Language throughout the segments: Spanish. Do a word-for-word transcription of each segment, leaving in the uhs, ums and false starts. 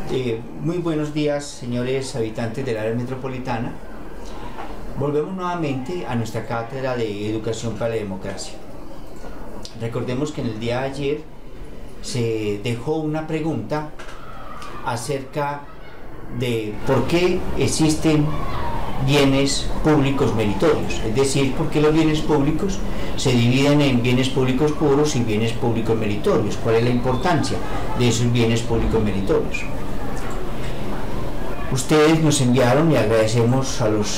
Eh, muy buenos días, señores habitantes del área metropolitana. Volvemos nuevamente a nuestra cátedra de Educación para la Democracia. Recordemos que en el día de ayer se dejó una pregunta acerca de por qué existen bienes públicos meritorios, es decir, por qué los bienes públicos se dividen en bienes públicos puros y bienes públicos meritorios, cuál es la importancia de esos bienes públicos meritorios. Ustedes nos enviaron, y agradecemos a los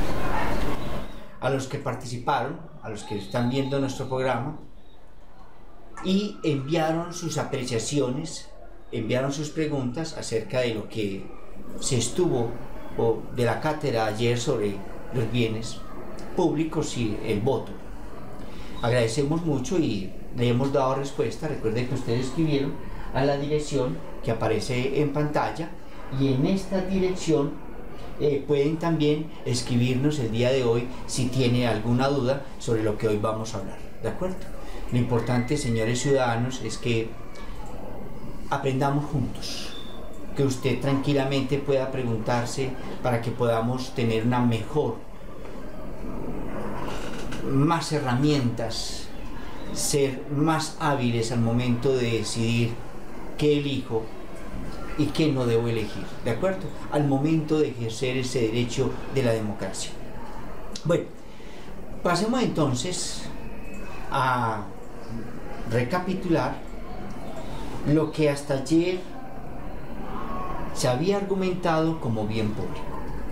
a los que participaron, a los que están viendo nuestro programa, y enviaron sus apreciaciones, enviaron sus preguntas acerca de lo que se estuvo o de la cátedra ayer sobre los bienes públicos y el voto. Agradecemos mucho y le hemos dado respuesta. Recuerden que ustedes escribieron a la dirección que aparece en pantalla, y en esta dirección eh, pueden también escribirnos el día de hoy si tiene alguna duda sobre lo que hoy vamos a hablar, ¿de acuerdo? Lo importante, señores ciudadanos, es que aprendamos juntos, que usted tranquilamente pueda preguntarse para que podamos tener una mejor, más herramientas, ser más hábiles al momento de decidir qué elijo y qué no debo elegir, ¿de acuerdo? Al momento de ejercer ese derecho de la democracia. Bueno, pasemos entonces a recapitular lo que hasta ayer se había argumentado como bien público.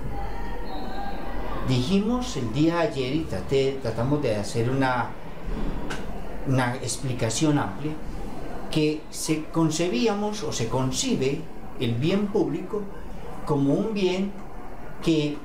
Dijimos el día de ayer, y traté, tratamos de hacer una, una explicación amplia, que se concebíamos o se concibe el bien público como un bien que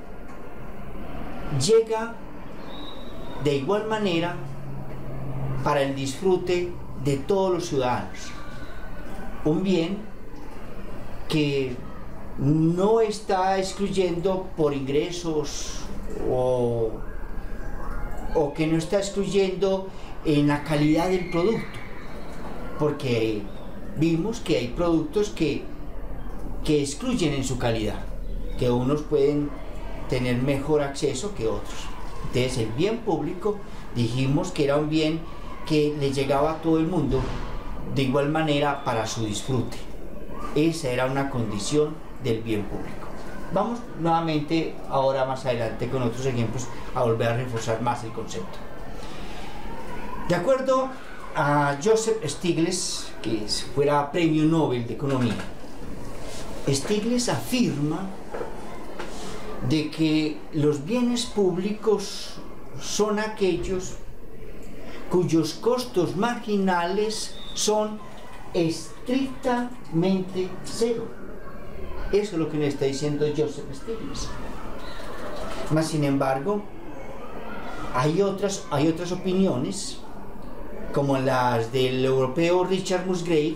llega de igual manera para el disfrute de todos los ciudadanos. Un bien que no está excluyendo por ingresos o, o que no está excluyendo en la calidad del producto, porque vimos que hay productos que, que excluyen en su calidad, que unos pueden tener mejor acceso que otros. Entonces el bien público dijimos que era un bien que le llegaba a todo el mundo de igual manera para su disfrute. Esa era una condición del bien público. Vamos nuevamente ahora más adelante con otros ejemplos a volver a reforzar más el concepto. De acuerdo a Joseph Stiglitz, que fuera premio Nobel de Economía, Stiglitz afirma de que los bienes públicos son aquellos cuyos costos marginales son estrictamente cero. Eso es lo que le está diciendo Joseph Stiglitz. Mas, sin embargo, hay otras, hay otras opiniones, como las del europeo Richard Musgrave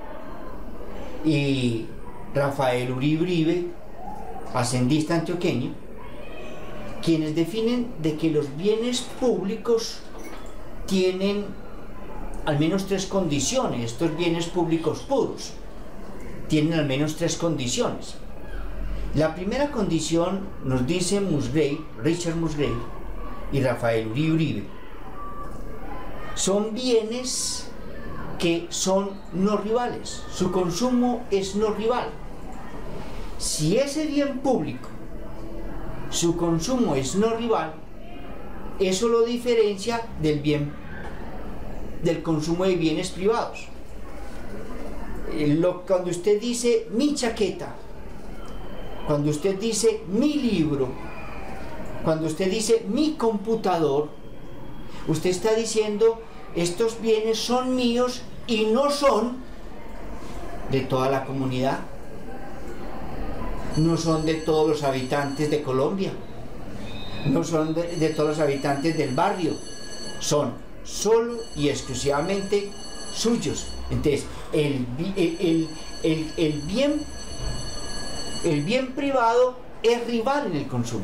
y Rafael Uribe Uribe, hacendista antioqueño, quienes definen de que los bienes públicos tienen al menos tres condiciones. Estos bienes públicos puros tienen al menos tres condiciones. La primera condición, nos dice Musgrave, Richard Musgrave y Rafael Uribe Uribe, son bienes que son no rivales, su consumo es no rival. Si ese bien público, su consumo es no rival, eso lo diferencia del bien, del consumo de bienes privados. Lo, cuando usted dice mi chaqueta, cuando usted dice mi libro, cuando usted dice mi computador, usted está diciendo estos bienes son míos y no son de toda la comunidad, no son de todos los habitantes de Colombia, no son de, de todos los habitantes del barrio, son solo y exclusivamente suyos. Entonces el, el, el, el, el, bien, el bien privado es rival en el consumo,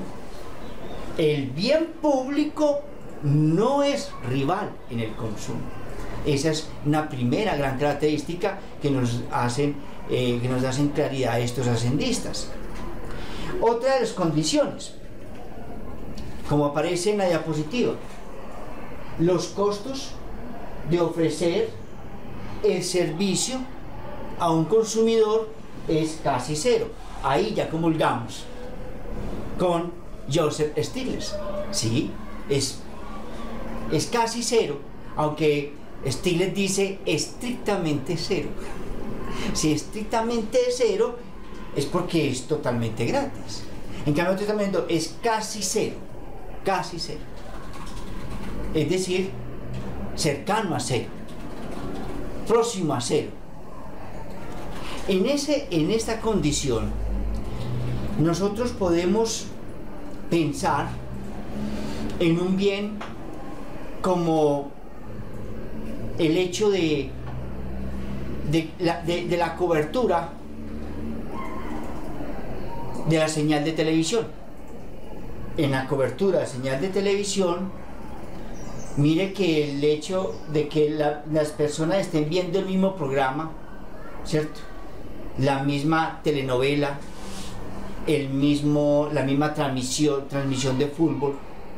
el bien público no es rival en el consumo. Esa es una primera gran característica que nos hacen, eh, que nos hacen claridad a estos hacendistas. Otra de las condiciones, como aparece en la diapositiva, los costos de ofrecer el servicio a un consumidor es casi cero. Ahí ya comulgamos con Joseph Stiglitz. Sí, es, es casi cero, aunque Stiglitz dice estrictamente cero. Si estrictamente cero es porque es totalmente gratis. En cambio, el tratamiento es casi cero, casi cero. Es decir, cercano a cero, próximo a cero. En, ese, en esta condición, nosotros podemos pensar en un bien como el hecho de, de, la, de, de la cobertura de la señal de televisión. En la cobertura de señal de televisión, mire que el hecho de que la, las personas estén viendo el mismo programa, ¿cierto? La misma telenovela, el mismo, la misma transmisión, transmisión de fútbol,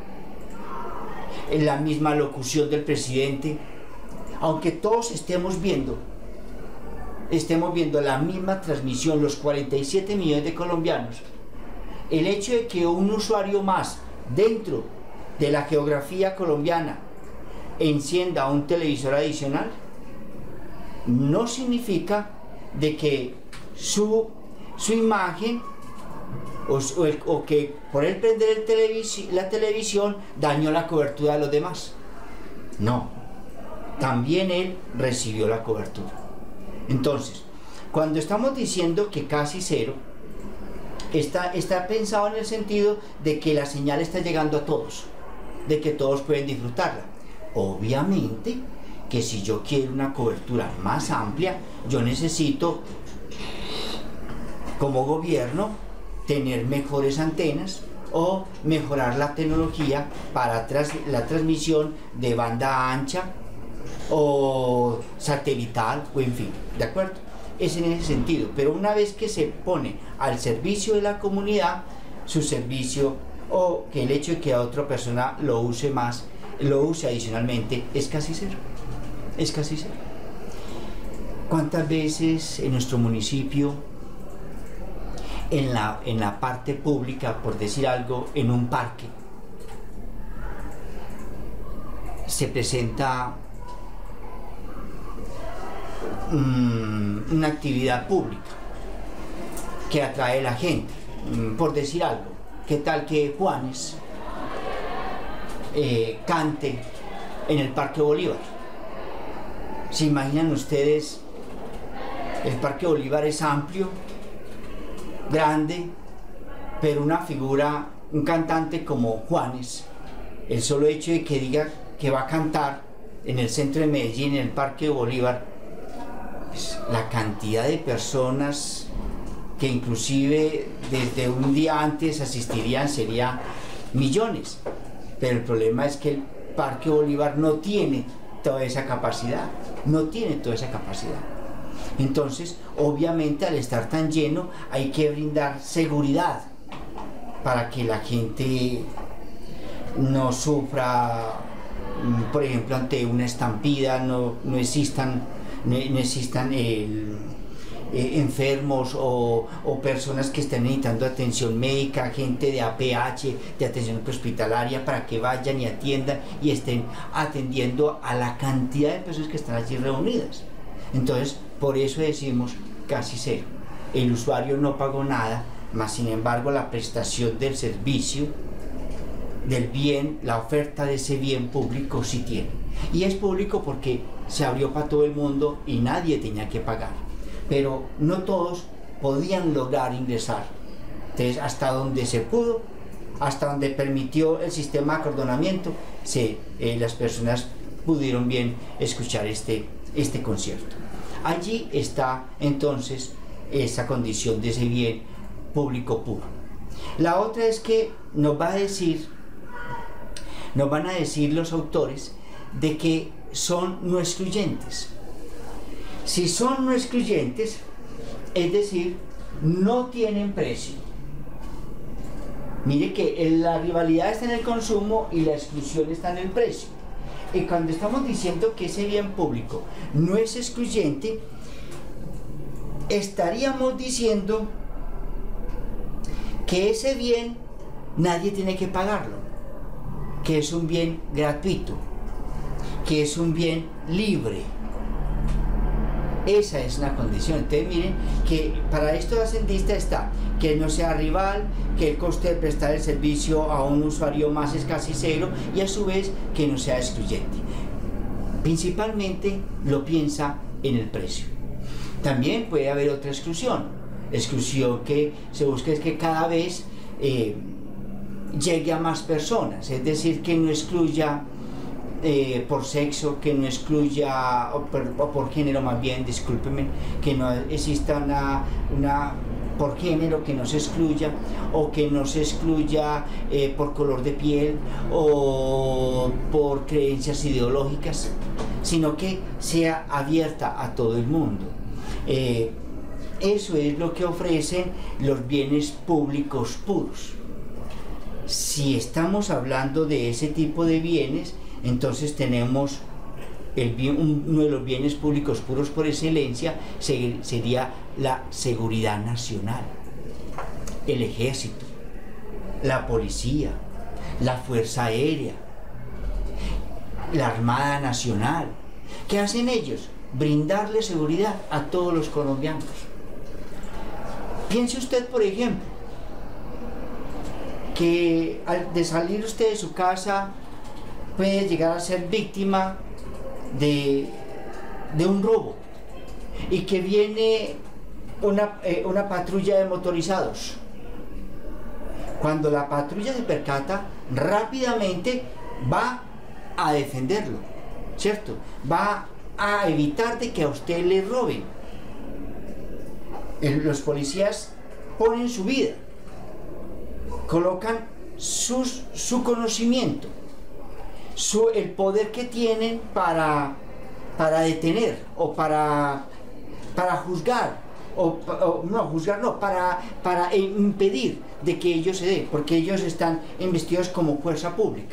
la misma locución del presidente, aunque todos estemos viendo, estemos viendo la misma transmisión, los cuarenta y siete millones de colombianos, el hecho de que un usuario más dentro de la geografía colombiana encienda un televisor adicional, no significa de que su, su imagen o, o, el, o que por él prender el televisi la televisión dañó la cobertura de los demás. No, también él recibió la cobertura. Entonces, cuando estamos diciendo que casi cero, está, está pensado en el sentido de que la señal está llegando a todos, de que todos pueden disfrutarla. Obviamente que si yo quiero una cobertura más amplia, yo necesito, como gobierno, tener mejores antenas o mejorar la tecnología para tras, la transmisión de banda ancha o satelital, o en fin, ¿de acuerdo? Es en ese sentido, pero una vez que se pone al servicio de la comunidad, su servicio, o que el hecho de que a otra persona lo use más, lo use adicionalmente, es casi cero, es casi cero. ¿Cuántas veces en nuestro municipio, en la, en la parte pública, por decir algo, en un parque, se presenta um, una actividad pública que atrae a la gente? Um, por decir algo, ¿qué tal que Juanes eh, cante en el Parque Bolívar? ¿Se imaginan ustedes? El Parque Bolívar es amplio, grande, pero una figura, un cantante como Juanes, el solo hecho de que diga que va a cantar en el centro de Medellín, en el Parque Bolívar, pues, la cantidad de personas que inclusive desde un día antes asistirían sería millones. Pero el problema es que el Parque Bolívar no tiene toda esa capacidad, no tiene toda esa capacidad. Entonces, obviamente, al estar tan lleno, hay que brindar seguridad para que la gente no sufra, por ejemplo, ante una estampida, no, no existan, no, no existan el, eh, enfermos o, o personas que estén necesitando atención médica, gente de A P H, de atención hospitalaria, para que vayan y atiendan y estén atendiendo a la cantidad de personas que están allí reunidas. Entonces, por eso decimos casi cero. El usuario no pagó nada, mas sin embargo la prestación del servicio, del bien, la oferta de ese bien público sí tiene. Y es público porque se abrió para todo el mundo y nadie tenía que pagar. Pero no todos podían lograr ingresar. Entonces, hasta donde se pudo, hasta donde permitió el sistema de acordonamiento, se, eh, las personas pudieron bien escuchar este, este concierto. Allí está entonces esa condición de ese bien público puro. La otra es que nos va a decir, nos van a decir los autores de que son no excluyentes. Si son no excluyentes, es decir, no tienen precio. Mire que la rivalidad está en el consumo y la exclusión está en el precio. Y cuando estamos diciendo que ese bien público no es excluyente, estaríamos diciendo que ese bien nadie tiene que pagarlo, que es un bien gratuito, que es un bien libre. Esa es la condición. Entonces miren que para estos ascentistas está que no sea rival, que el coste de prestar el servicio a un usuario más es casi cero y a su vez que no sea excluyente. Principalmente lo piensa en el precio. También puede haber otra exclusión. Exclusión que se busca es que cada vez eh, llegue a más personas, es decir, que no excluya Eh, por sexo, que no excluya, o por, o por género más bien, discúlpenme, que no exista una, una por género, que no se excluya, o que no se excluya eh, por color de piel o por creencias ideológicas, sino que sea abierta a todo el mundo. Eh, eso es lo que ofrecen los bienes públicos puros. Si estamos hablando de ese tipo de bienes, entonces tenemos el bien, uno de los bienes públicos puros por excelencia sería la seguridad nacional, el ejército, la policía, la fuerza aérea, la Armada Nacional. ¿Qué hacen ellos? Brindarle seguridad a todos los colombianos. Piense usted, por ejemplo, que al de salir usted de su casa puede llegar a ser víctima de, de un robo y que viene una, eh, una patrulla de motorizados. Cuando la patrulla se percata, rápidamente va a defenderlo, ¿cierto? Va a evitar de que a usted le roben. El, los policías ponen su vida, colocan sus, su conocimiento, Su, el poder que tienen para, para detener o para, para juzgar, o, o no, juzgar no, para, para impedir de que ellos se den, porque ellos están investidos como fuerza pública.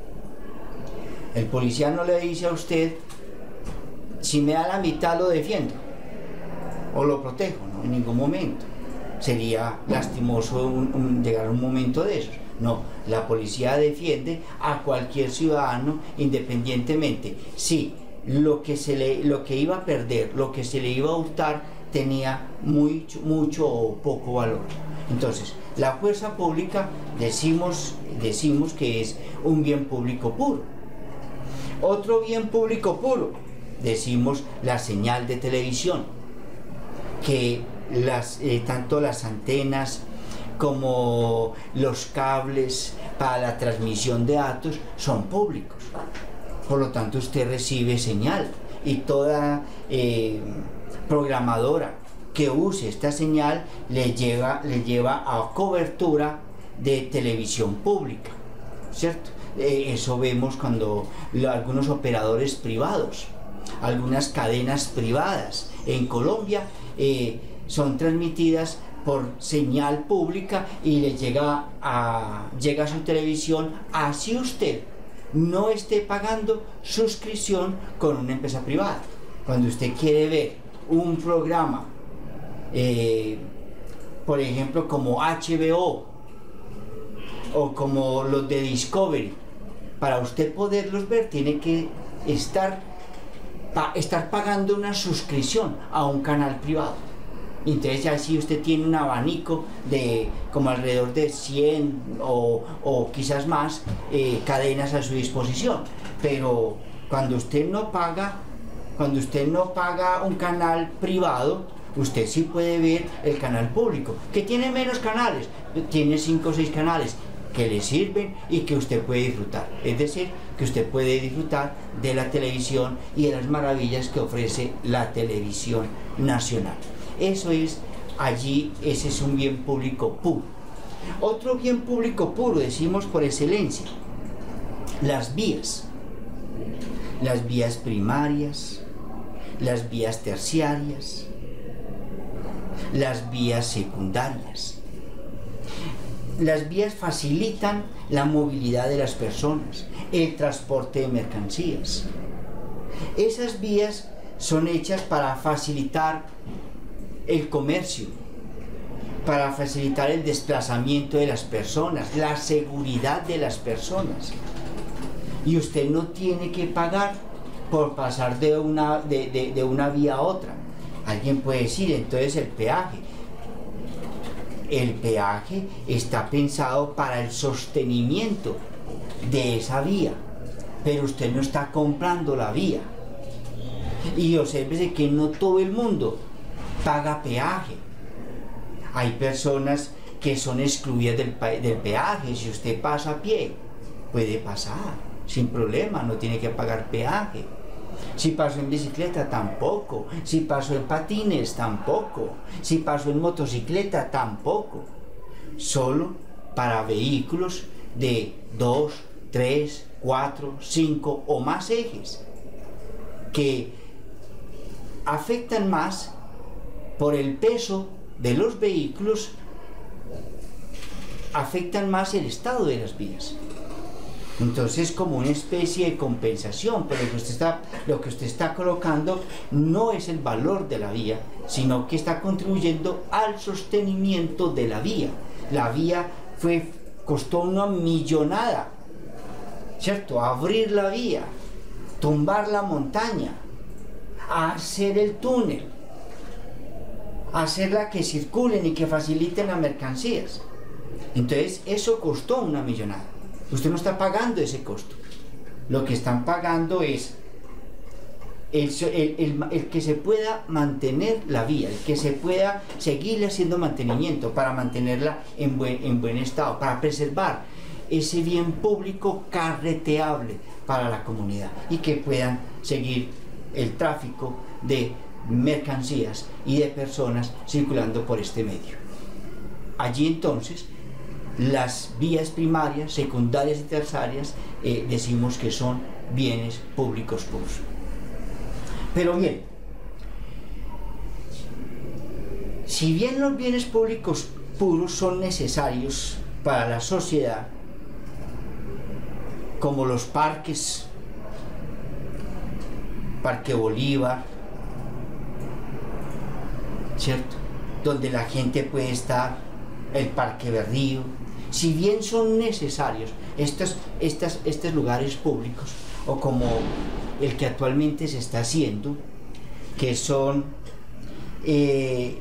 El policía no le dice a usted, si me da la mitad lo defiendo, o lo protejo, no, en ningún momento. Sería lastimoso un, un, llegar a un momento de esos. No, la policía defiende a cualquier ciudadano independientemente si lo que, se le, lo que iba a perder, lo que se le iba a hurtar tenía mucho, mucho o poco valor. Entonces, la fuerza pública decimos, decimos que es un bien público puro. Otro bien público puro, decimos la señal de televisión, que las, eh, tanto las antenas como los cables para la transmisión de datos son públicos. Por lo tanto, usted recibe señal y toda eh, programadora que use esta señal le lleva, le lleva a cobertura de televisión pública, ¿cierto? Eh, eso vemos cuando lo, algunos operadores privados, algunas cadenas privadas en Colombia eh, son transmitidas por señal pública y le llega a, llega a su televisión, así usted no esté pagando suscripción con una empresa privada. Cuando usted quiere ver un programa, eh, por ejemplo como H B O o como los de Discovery, para usted poderlos ver tiene que estar, pa, estar pagando una suscripción a un canal privado. Entonces ya si usted tiene un abanico de como alrededor de cien o, o quizás más eh, cadenas a su disposición, pero cuando usted no paga cuando usted no paga un canal privado, usted sí puede ver el canal público, que tiene menos canales, tiene cinco o seis canales que le sirven y que usted puede disfrutar, es decir, que usted puede disfrutar de la televisión y de las maravillas que ofrece la televisión nacional. Eso es, allí, ese es un bien público puro. Otro bien público puro, decimos por excelencia, las vías. las vías primarias, las vías terciarias, las vías secundarias. Las vías facilitan la movilidad de las personas, el transporte de mercancías. Esas vías son hechas para facilitar el comercio, para facilitar el desplazamiento de las personas, la seguridad de las personas. Y usted no tiene que pagar por pasar de una, de, de, de una vía a otra. Alguien puede decir, entonces el peaje. El peaje está pensado para el sostenimiento de esa vía, pero usted no está comprando la vía. Y obsérvese que no todo el mundo paga peaje. Hay personas que son excluidas del, del peaje. Si usted pasa a pie, puede pasar sin problema, no tiene que pagar peaje. Si paso en bicicleta, tampoco. Si paso en patines, tampoco. Si paso en motocicleta, tampoco. Solo para vehículos de dos, tres, cuatro, cinco o más ejes, que afectan más por el peso de los vehículos, afectan más el estado de las vías. Entonces, como una especie de compensación, pero lo que usted está, lo que usted está colocando no es el valor de la vía, sino que está contribuyendo al sostenimiento de la vía. La vía fue, costó una millonada, ¿cierto? Abrir la vía, tumbar la montaña, hacer el túnel, hacerla que circulen y que faciliten las mercancías. Entonces, eso costó una millonada. Usted no está pagando ese costo. Lo que están pagando es el, el, el, el que se pueda mantener la vía, el que se pueda seguir haciendo mantenimiento para mantenerla en buen, en buen estado, para preservar ese bien público carreteable para la comunidad y que puedan seguir el tráfico de mercancías y de personas circulando por este medio. Allí entonces las vías primarias, secundarias y terciarias eh, decimos que son bienes públicos puros. Pero bien, si bien los bienes públicos puros son necesarios para la sociedad, como los parques, Parque Bolívar, ¿cierto?, donde la gente puede estar, el Parque Berrío, si bien son necesarios estos, estas, estos lugares públicos, o como el que actualmente se está haciendo, que son eh,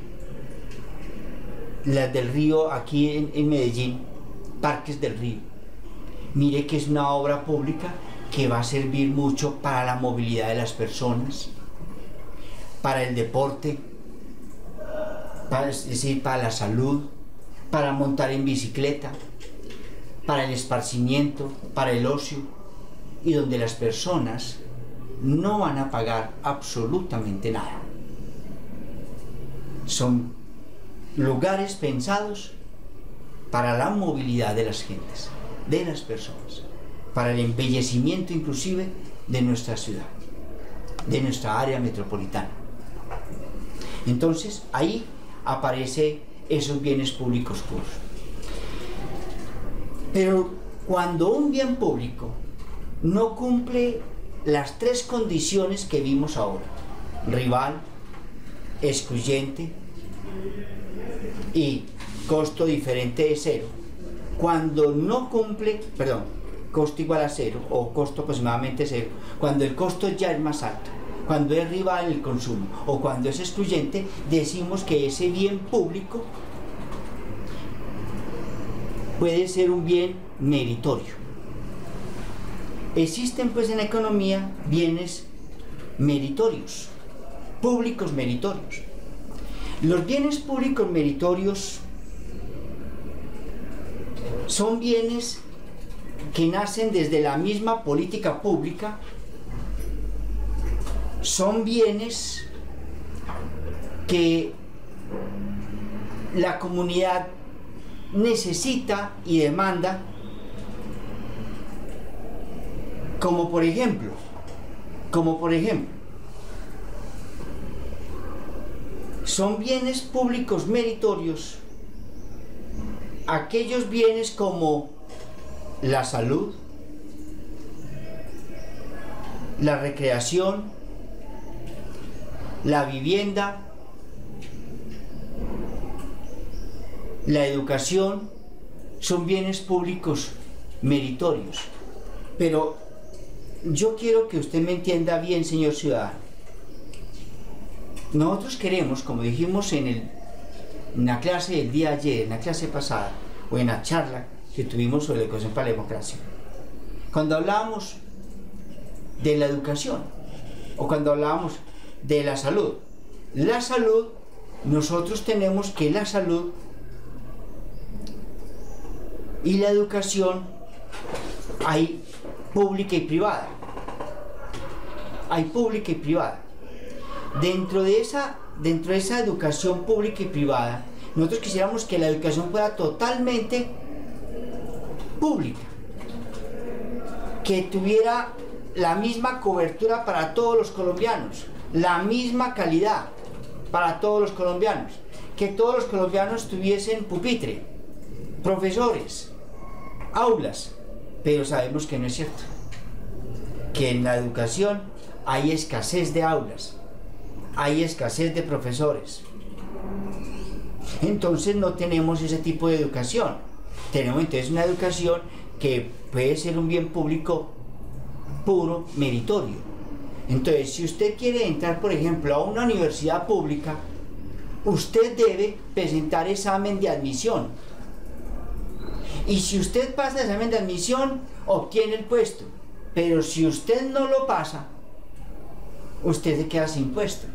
las del Río aquí en, en Medellín, Parques del Río. Mire que es una obra pública que va a servir mucho para la movilidad de las personas, para el deporte, para, es decir, para la salud, para montar en bicicleta, para el esparcimiento, para el ocio, y donde las personas no van a pagar absolutamente nada. Son lugares pensados para la movilidad de las gentes, de las personas, para el embellecimiento inclusive de nuestra ciudad, de nuestra área metropolitana. Entonces ahí aparece esos bienes públicos puros. Pero cuando un bien público no cumple las tres condiciones que vimos ahora, rival, excluyente y costo diferente de cero, cuando no cumple, perdón, costo igual a cero o costo aproximadamente cero, cuando el costo ya es más alto, cuando es rival en el consumo o cuando es excluyente, decimos que ese bien público puede ser un bien meritorio. Existen pues en la economía bienes meritorios, públicos meritorios. Los bienes públicos meritorios son bienes que nacen desde la misma política pública, son bienes que la comunidad necesita y demanda, como por ejemplo Como por ejemplo, son bienes públicos meritorios aquellos bienes como la salud, la recreación, la vivienda, la educación, son bienes públicos meritorios. Pero yo quiero que usted me entienda bien, señor ciudadano. Nosotros queremos, como dijimos en, el, en la clase del día de ayer, en la clase pasada, o en la charla que tuvimos sobre la educación para la democracia, cuando hablábamos de la educación, o cuando hablábamos de la salud, la salud, nosotros tenemos que la salud y la educación hay pública y privada, hay pública y privada. Dentro de esa, dentro de esa educación pública y privada, nosotros quisiéramos que la educación fuera totalmente pública, que tuviera la misma cobertura para todos los colombianos, la misma calidad para todos los colombianos, que todos los colombianos tuviesen pupitre, profesores, aulas, pero sabemos que no es cierto, que en la educación hay escasez de aulas, hay escasez de profesores. Entonces no tenemos ese tipo de educación. Tenemos entonces una educación que puede ser un bien público puro, meritorio. Entonces, si usted quiere entrar, por ejemplo, a una universidad pública, usted debe presentar examen de admisión. Y si usted pasa el examen de admisión, obtiene el puesto. Pero si usted no lo pasa, usted se queda sin puesto.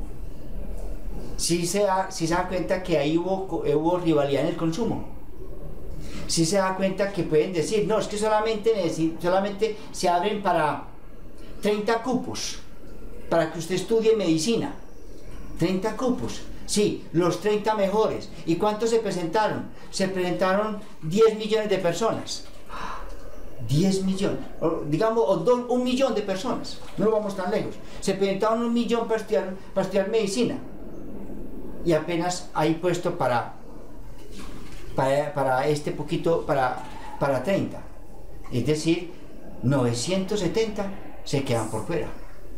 Si se da, si se da cuenta que ahí hubo, hubo rivalidad en el consumo. Si se da cuenta que pueden decir, no, es que solamente, solamente se abren para treinta cupos, para que usted estudie medicina. treinta cupos. Sí, los treinta mejores. ¿Y cuántos se presentaron? Se presentaron diez millones de personas. diez millones, o digamos, o dos, un millón de personas. No vamos tan lejos. Se presentaron un millón para estudiar, para estudiar medicina. Y apenas hay puesto para, para, para este poquito, para, para treinta. Es decir, novecientos setenta se quedan por fuera.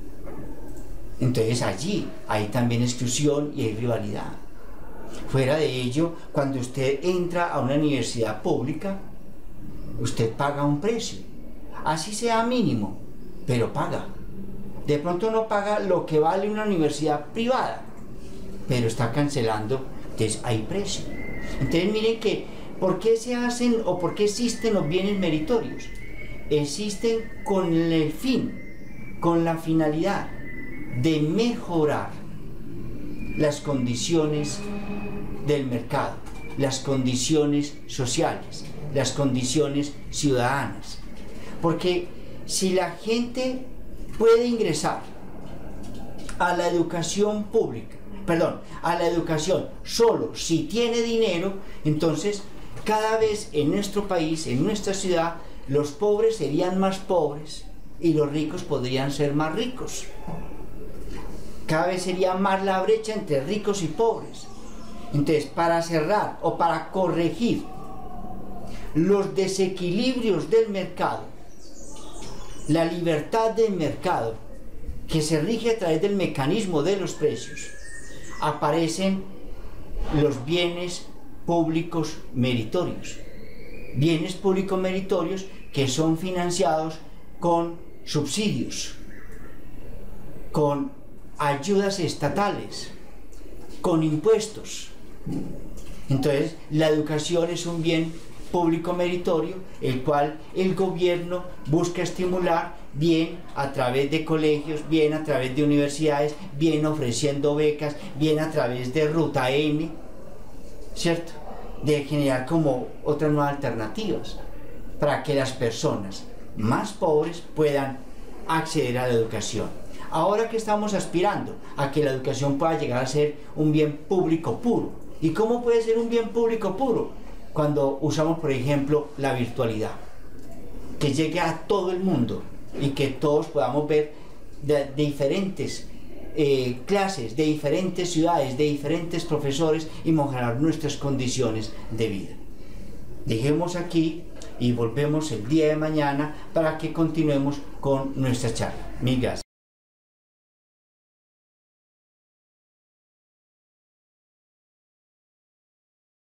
Entonces allí hay también exclusión y hay rivalidad. Fuera de ello, cuando usted entra a una universidad pública, usted paga un precio, así sea mínimo, pero paga. De pronto no paga lo que vale una universidad privada, pero está cancelando, entonces hay precio. Entonces miren que, ¿por qué se hacen o por qué existen los bienes meritorios? Existen con el fin, con la finalidad de mejorar las condiciones del mercado, las condiciones sociales, las condiciones ciudadanas. Porque si la gente puede ingresar a la educación pública, perdón, a la educación solo si tiene dinero, entonces cada vez en nuestro país, en nuestra ciudad, los pobres serían más pobres y los ricos podrían ser más ricos. Cada vez sería más la brecha entre ricos y pobres. Entonces, para cerrar o para corregir los desequilibrios del mercado, la libertad del mercado, que se rige a través del mecanismo de los precios, aparecen los bienes públicos meritorios. Bienes públicos meritorios que son financiados con subsidios, con ayudas estatales, con impuestos. Entonces, la educación es un bien público meritorio, el cual el gobierno busca estimular, bien a través de colegios, bien a través de universidades, bien ofreciendo becas, bien a través de Ruta N, ¿cierto? De generar como otras nuevas alternativas para que las personas más pobres puedan acceder a la educación. Ahora que estamos aspirando a que la educación pueda llegar a ser un bien público puro. ¿Y cómo puede ser un bien público puro? Cuando usamos, por ejemplo, la virtualidad, que llegue a todo el mundo y que todos podamos ver de, de diferentes eh, clases, de diferentes ciudades, de diferentes profesores y mejorar nuestras condiciones de vida. Dejemos aquí y volvemos el día de mañana para que continuemos con nuestra charla. Mil gracias.